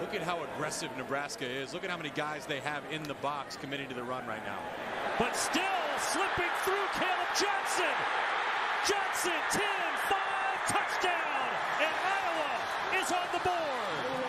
Look at how aggressive Nebraska is. Look at how many guys they have in the box committing to the run right now. But still slipping through Kaleb Johnson. Johnson, 10-5, touchdown, and Iowa is on the board.